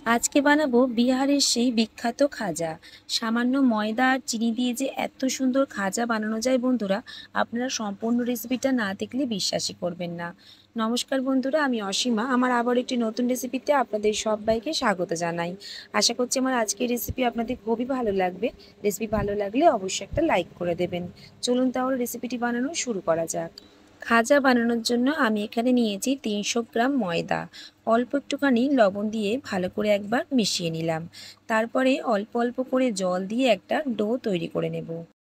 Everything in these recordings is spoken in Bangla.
আজকে বানাবো বিহারের সেই বিখ্যাত খাজা। সামান্য ময়দা আর চিনি দিয়ে যে এত সুন্দর খাজা বানানো যায় বন্ধুরা, আপনারা সম্পূর্ণ রেসিপিটা না দেখলে বিশ্বাসই করবেন না। নমস্কার বন্ধুরা, আমি অসীমা। আমার আবার একটি নতুন রেসিপিতে আপনাদের সবাইকে স্বাগত জানাই। আশা করছি আমার আজকের রেসিপি আপনাদের খুবই ভালো লাগবে। রেসিপি ভালো লাগলে অবশ্যই একটা লাইক করে দেবেন। চলুন তাহলে রেসিপিটি বানানো শুরু করা যাক। খাজা বানানোর জন্য আমি এখানে নিয়েছি 300 গ্রাম ময়দা। অল্প একটুখানি লবণ দিয়ে ভালো করে একবার মিশিয়ে নিলাম। তারপরে অল্প অল্প করে জল দিয়ে একটা ডো তৈরি করে নেব।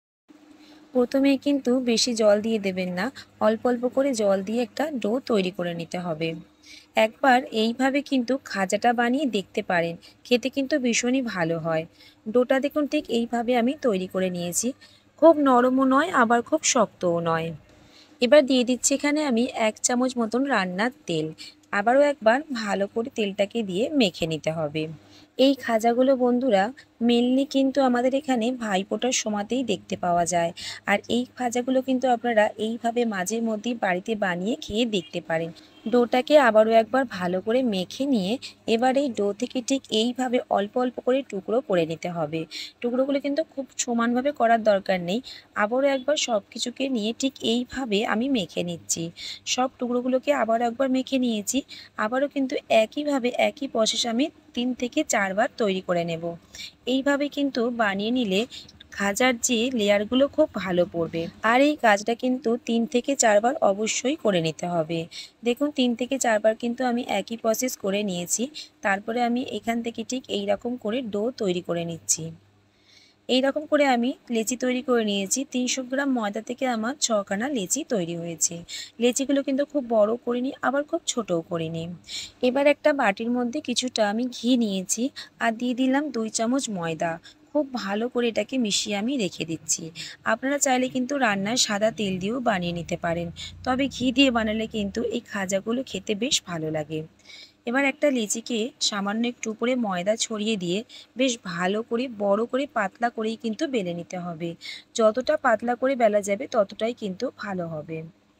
প্রথমে কিন্তু বেশি জল দিয়ে দেবেন না, অল্প অল্প করে জল দিয়ে একটা ডো তৈরি করে নিতে হবে। একবার এইভাবে কিন্তু খাজাটা বানিয়ে দেখতে পারেন, খেতে কিন্তু ভীষণই ভালো হয়। ডোটা দেখুন ঠিক এইভাবে আমি তৈরি করে নিয়েছি। খুব নরমও নয়, আবার খুব শক্তও নয়। এবার দিয়ে দিচ্ছি এখানে আমি 1 চামচ মতন রান্নার তেল। আবারও একবার ভালো করে তেলটাকে দিয়ে মেখে নিতে হবে। এই খাজাগুলো বন্ধুরা মেনলি কিন্তু আমাদের এখানে ভাইফোঁটার সময়তেই দেখতে পাওয়া যায়। আর এই খাজাগুলো কিন্তু আপনারা এইভাবে মাঝে মধ্যেই বাড়িতে বানিয়ে খেয়ে দেখতে পারেন। ডোটাকে আবারও একবার ভালো করে মেখে নিয়ে এবার এই ডো থেকে ঠিক এইভাবে অল্প অল্প করে টুকরো করে নিতে হবে। টুকরোগুলো কিন্তু খুব সমানভাবে করার দরকার নেই। আবারও একবার সব কিছুকে নিয়ে ঠিক এইভাবে আমি মেখে নিচ্ছি। সব টুকরোগুলোকে আবার একবার মেখে নিয়েছি। আবারও কিন্তু একইভাবে একই প্রসেস আমি 3 থেকে 4 বার তৈরি করে নেব। এইভাবে কিন্তু বানিয়ে নিলে খাজার যে লেয়ারগুলো খুব ভালো পড়বে। আর এই কাজটা কিন্তু 3 থেকে 4 বার অবশ্যই করে নিতে হবে। দেখুন 3 থেকে 4 বার কিন্তু আমি একই প্রসেস করে নিয়েছি। তারপরে আমি এখান থেকে ঠিক এই রকম করে ডো তৈরি করে নিচ্ছি। এই রকম করে আমি লেচি তৈরি করে নিয়েছি। 300 গ্রাম ময়দা থেকে আমার 6খানা লেচি তৈরি হয়েছে। লেচিগুলো কিন্তু খুব বড় করিনি, আবার খুব ছোটও করিনি। এবার একটা বাটির মধ্যে কিছুটা আমি ঘি নিয়েছি আর দিয়ে দিলাম 2 চামচ ময়দা। খুব ভালো করে এটাকে মিশিয়ে আমি রেখে দিচ্ছি। আপনারা চাইলে কিন্তু রান্নায় সাদা তেল দিয়েও বানিয়ে নিতে পারেন, তবে ঘি দিয়ে বানালে কিন্তু এই খাজাগুলো খেতে বেশ ভালো লাগে। এবার একটা লিচিকে সামান্য একটু উপরে ময়দা ছড়িয়ে দিয়ে বেশ ভালো করে বড় করে পাতলা করেই কিন্তু বেলে নিতে হবে। যতটা পাতলা করে বেলা যাবে ততটাই কিন্তু ভালো হবে।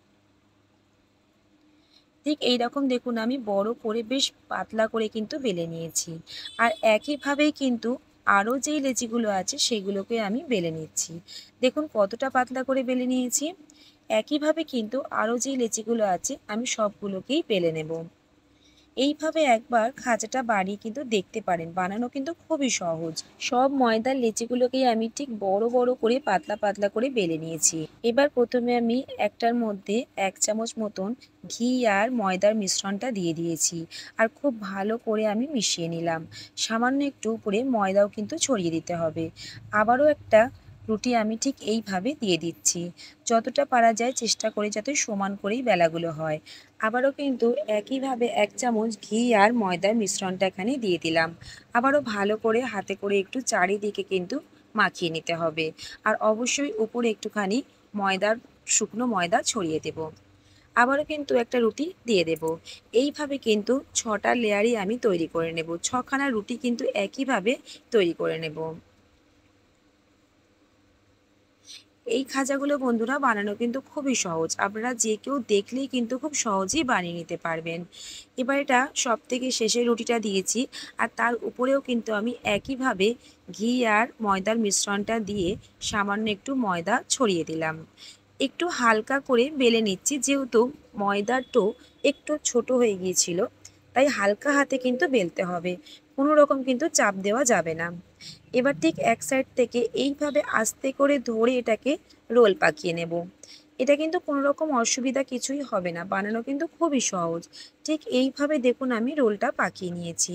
ঠিক এই রকম দেখুন আমি বড় করে বেশ পাতলা করে কিন্তু বেলে নিয়েছি। আর একইভাবেই কিন্তু আরও যেই লেচিগুলো আছে সেগুলোকে আমি বেলে নিচ্ছি। দেখুন কতটা পাতলা করে বেলে নিয়েছি। একইভাবে কিন্তু আরও যেই লেচিগুলো আছে আমি সবগুলোকেই বেলে নেব। এইভাবে একবার খাজাটা বানিয়ে কিন্তু দেখতে পারেন, বানানো কিন্তু খুবই সহজ। সব ময়দার লেচিগুলোকেই আমি ঠিক বড় বড় করে পাতলা পাতলা করে বেলে নিয়েছি। এবার প্রথমে আমি একটার মধ্যে 1 চামচ মতন ঘি আর ময়দার মিশ্রণটা দিয়ে দিয়েছি আর খুব ভালো করে আমি মিশিয়ে নিলাম। সামান্য একটু উপরে ময়দাও কিন্তু ছড়িয়ে দিতে হবে। আবারও একটা রুটি আমি ঠিক এইভাবে দিয়ে দিচ্ছি। যতটা পারা যায় চেষ্টা করে যাতে সমান করেই বেলাগুলো হয়। আবারও কিন্তু একইভাবে 1 চামচ ঘি আর ময়দার মিশ্রণটা এখানে দিয়ে দিলাম। আবারও ভালো করে হাতে করে একটু চারিদিকে কিন্তু মাখিয়ে নিতে হবে। আর অবশ্যই উপরে একটুখানি ময়দার শুকনো ময়দা ছড়িয়ে দেব। আবারও কিন্তু একটা রুটি দিয়ে দেব। এইভাবে কিন্তু 6টা লেয়ারই আমি তৈরি করে নেব। 6খানা রুটি কিন্তু একইভাবে তৈরি করে নেব। এই খাজাগুলো বন্ধুরা বানানো কিন্তু খুবই সহজ। আপনারা যে কেউ দেখলেই কিন্তু খুব সহজেই বানিয়ে নিতে পারবেন। এবার এটা সবথেকে শেষে রুটিটা দিয়েছি আর তার উপরেও কিন্তু আমি একইভাবে ঘি আর ময়দার মিশ্রণটা দিয়ে সামান্য একটু ময়দা ছড়িয়ে দিলাম। একটু হালকা করে বেলে নিচ্ছি, যেহেতু ময়দার ডো একটু ছোট হয়ে গিয়েছিল, তাই হালকা হাতে কিন্তু বেলতে হবে। কোনো রকম কিন্তু চাপ দেওয়া যাবে না। এবার ঠিক এক সাইড থেকে এইভাবে আস্তে করে ধরে এটাকে রোল পাকিয়ে নেব। এটা কিন্তু কোনো রকম অসুবিধা কিছুই হবে না, বানানো কিন্তু খুবই সহজ। ঠিক এইভাবে দেখুন আমি রোলটা পাকিয়ে নিয়েছি।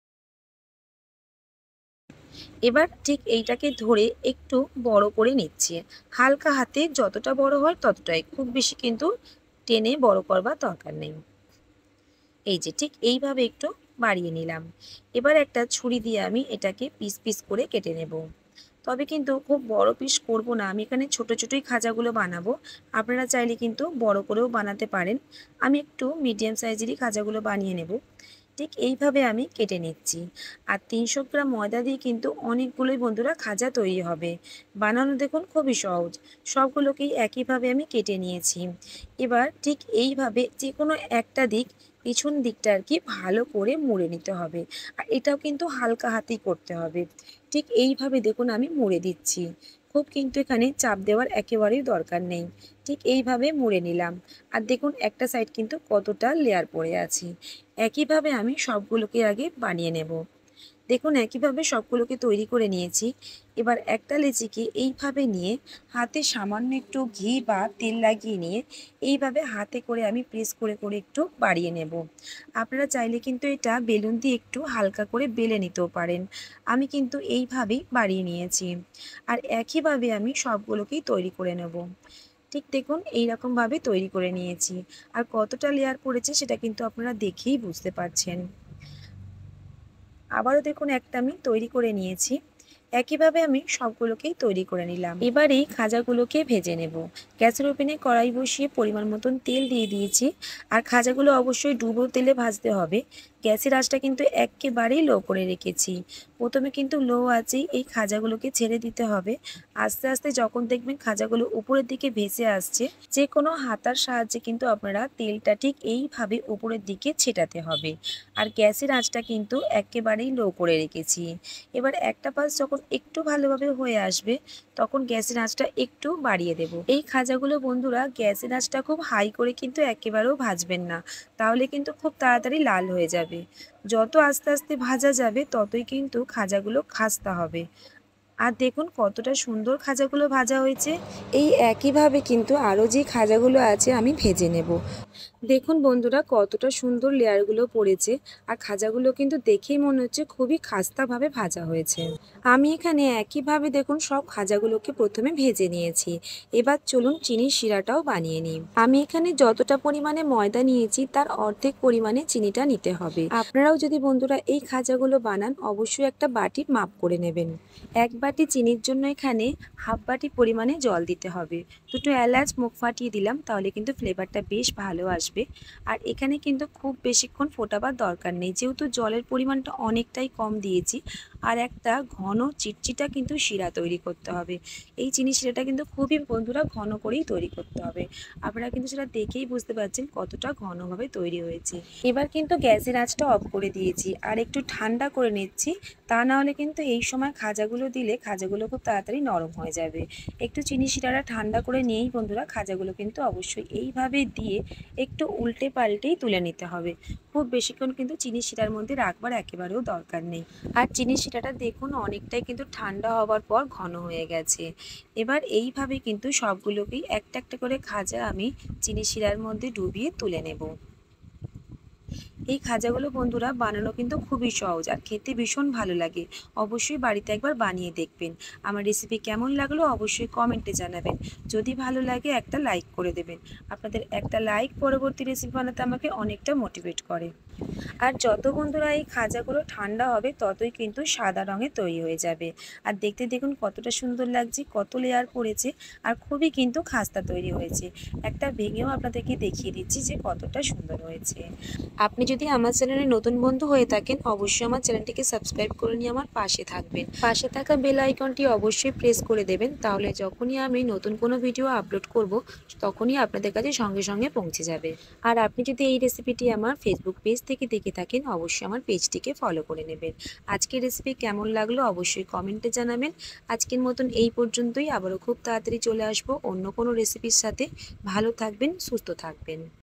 এবার ঠিক এইটাকে ধরে একটু বড় করে নিচ্ছি। হালকা হাতে যতটা বড় হয় ততটাই, খুব বেশি কিন্তু টেনে বড় করবার দরকার নেই। এই যে ঠিক এইভাবে একটু বাড়িয়ে নিলাম। এবার একটা ছুরি দিয়ে আমি এটাকে পিস পিস করে কেটে নেব। তবে কিন্তু খুব বড় পিস করব না, আমি এখানে ছোট ছোটই খাজাগুলো বানাবো। আপনারা চাইলে কিন্তু বড় করেও বানাতে পারেন। আমি একটু মিডিয়াম সাইজেরই খাজাগুলো বানিয়ে নেব। ঠিক এইভাবে আমি কেটে নিচ্ছি। আর 300 গ্রাম ময়দা দিয়ে কিন্তু অনেকগুলোই বন্ধুরা খাজা তৈরি হবে। বানানো দেখুন খুবই সহজ। সবগুলোকেই একইভাবে আমি কেটে নিয়েছি। এবার ঠিক এইভাবে যে কোনো একটা দিক পিছন দিকটা আর কি ভালো করে মুড়ে নিতে হবে। আর এটাও কিন্তু হালকা হাতেই করতে হবে। ঠিক এইভাবে দেখুন আমি মুড়ে দিচ্ছি। খুব কিন্তু এখানে চাপ দেওয়ার একেবারেই দরকার নেই। ঠিক এইভাবে মুড়ে নিলাম। আর দেখুন একটা সাইড কিন্তু কতটা লেয়ার পড়ে আছে। একইভাবে আমি সবগুলোকে আগে বানিয়ে নেব। দেখুন একইভাবে সবগুলোকে তৈরি করে নিয়েছি। এবার একটা লেচিকে এইভাবে নিয়ে হাতে সামান্য একটু ঘি বা তেল লাগিয়ে নিয়ে এইভাবে হাতে করে আমি প্রেস করে করে একটু বাড়িয়ে নেব। আপনারা চাইলে কিন্তু এটা বেলুন দিয়ে একটু হালকা করে বেলে নিতেও পারেন। আমি কিন্তু এইভাবেই বাড়িয়ে নিয়েছি। আর একইভাবে আমি সবগুলোকেই তৈরি করে নেব। ঠিক দেখুন এইরকমভাবে তৈরি করে নিয়েছি। আর কতটা লেয়ার পড়েছে সেটা কিন্তু আপনারা দেখেই বুঝতে পারছেন। আবারও দেখুন একটা আমি তৈরি করে নিয়েছি। একইভাবে আমি সবগুলোকেই তৈরি করে নিলাম। এবার এই খাজাগুলোকে ভেজে নেব। গ্যাসের ওভেনে কড়াই বসিয়ে পরিমাণ মতন তেল দিয়ে দিয়েছি। আর খাজাগুলো অবশ্যই ডুবো তেলে ভাজতে হবে। গ্যাসের আঁচটা কিন্তু একেবারেই লো করে রেখেছি। প্রথমে কিন্তু লো আঁচেই এই খাজাগুলোকে ছেড়ে দিতে হবে। আস্তে আস্তে যখন দেখবেন খাজাগুলো উপরের দিকে ভেসে আসছে, যে কোনো হাতার সাহায্যে কিন্তু আপনারা তেলটা ঠিক এইভাবে উপরের দিকে ছেটাতে হবে। আর গ্যাসের আঁচটা কিন্তু একেবারেই লো করে রেখেছি। এবার একটা পাশ যখন একটু ভালোভাবে হয়ে আসবে তখন গ্যাসের আঁচটা একটু বাড়িয়ে দেব। এই খাজাগুলো বন্ধুরা গ্যাসের আঁচটা খুব হাই করে কিন্তু একেবারেও ভাজবেন না, তাহলে কিন্তু খুব তাড়াতাড়ি লাল হয়ে যাবে। যত আস্তে আস্তে ভাজা যাবে ততই কিন্তু খাজাগুলো খাস্তা হবে। আর দেখুন কতটা সুন্দর খাজাগুলো ভাজা হয়েছে। এই একইভাবে কিন্তু আরও যে খাজাগুলো আছে আমি ভেজে নেব। দেখুন বন্ধুরা কতটা সুন্দর লেয়ারগুলো পড়েছে। আর খাজাগুলো কিন্তু দেখেই মনে হচ্ছে খুবই খাস্তাভাবে ভাজা হয়েছে। আমি এখানে একইভাবে দেখুন সব খাজাগুলোকে প্রথমে ভেজে নিয়েছি। এবার চলুন চিনির শিরাটাও বানিয়ে নিই। আমি এখানে যতটা পরিমাণে ময়দা নিয়েছি তার অর্ধেক পরিমাণে চিনিটা নিতে হবে। আপনারাও যদি বন্ধুরা এই খাজাগুলো বানান অবশ্যই একটা বাটির মাপ করে নেবেন। এক বাটি চিনির জন্য এখানে হাফ বাটি পরিমাণে জল দিতে হবে। দুটো এলাচ মুখ ফাটিয়ে দিলাম, তাহলে কিন্তু ফ্লেভারটা বেশ ভালো আসবে। আর এখানে কিন্তু খুব বেশিক্ষণ ফোটাবার দরকার নেই, যেহেতু জলের পরিমাণটা অনেকটাই কম দিয়েছি। আর একটা ঘন চিটচিটা কিন্তু শিরা তৈরি করতে হবে। এই চিনি শিরাটা কিন্তু খুবই বন্ধুরা ঘন করেই তৈরি করতে হবে। আপনারা কিন্তু সেটা দেখেই বুঝতে পারছেন কতটা ঘনভাবে তৈরি হয়েছে। এবার কিন্তু গ্যাসের আঁচটা অফ করে দিয়েছি আর একটু ঠান্ডা করে নিচ্ছি। তা না হলে কিন্তু এই সময় খাজাগুলো দিলে খাজাগুলো খুব তাড়াতাড়ি নরম হয়ে যাবে। একটু চিনি শিরাটা ঠান্ডা করে নিয়েই বন্ধুরা খাজাগুলো কিন্তু অবশ্যই এইভাবে দিয়ে একটু উল্টে পাল্টেই তুলে নিতে হবে। খুব বেশিক্ষণ কিন্তু চিনি শিরার মধ্যে রাখবার একেবারেও দরকার নেই। আর চিনি শিরাটা দেখুন অনেকটাই কিন্তু ঠান্ডা হওয়ার পর ঘন হয়ে গেছে। এবার এইভাবে কিন্তু সবগুলোকেই একটা একটা করে খাজা আমি চিনি শিরার মধ্যে ডুবিয়ে তুলে নেব। এই খাজাগুলো বন্ধুরা বানানো কিন্তু খুবই সহজ আর খেতে ভীষণ ভালো লাগে। অবশ্যই বাড়িতে একবার বানিয়ে দেখবেন। আমার রেসিপি কেমন লাগলো অবশ্যই কমেন্টে জানাবেন। যদি ভালো লাগে একটা লাইক করে দেবেন। আপনাদের একটা লাইক পরবর্তী রেসিপি বানাতে আমাকে অনেকটা মোটিভেট করে। আর যত বন্ধুরা এই খাজাগুলো ঠান্ডা হবে ততই কিন্তু সাদা রঙের তৈরি হয়ে যাবে। আর দেখতে দেখুন কতটা সুন্দর লাগছে, কত লেয়ার পড়েছে আর খুবই কিন্তু খাস্তা তৈরি হয়েছে। একটা ভেঙেও আপনাদেরকে দেখিয়ে দিচ্ছি যে কতটা সুন্দর হয়েছে। আপনি যদি আমার চ্যানেলে নতুন বন্ধু হয়ে থাকেন অবশ্যই আমার চ্যানেলটিকে সাবস্ক্রাইব করে নিয়ে আমার পাশে থাকবেন। পাশে থাকা বেল আইকনটি অবশ্যই প্রেস করে দেবেন, তাহলে যখনই আমি নতুন কোনো ভিডিও আপলোড করব তখনই আপনাদের কাছে সঙ্গে সঙ্গে পৌঁছে যাবে। আর আপনি যদি এই রেসিপিটি আমার ফেসবুক পেজ থেকে দেখে থাকেন অবশ্যই আমার পেজটিকে ফলো করে নেবেন। আজকের রেসিপি কেমন লাগলো অবশ্যই কমেন্টে জানাবেন। আজকের মতন এই পর্যন্তই, আবারও খুব তাড়াতাড়ি চলে আসবো অন্য কোনো রেসিপির সাথে। ভালো থাকবেন, সুস্থ থাকবেন।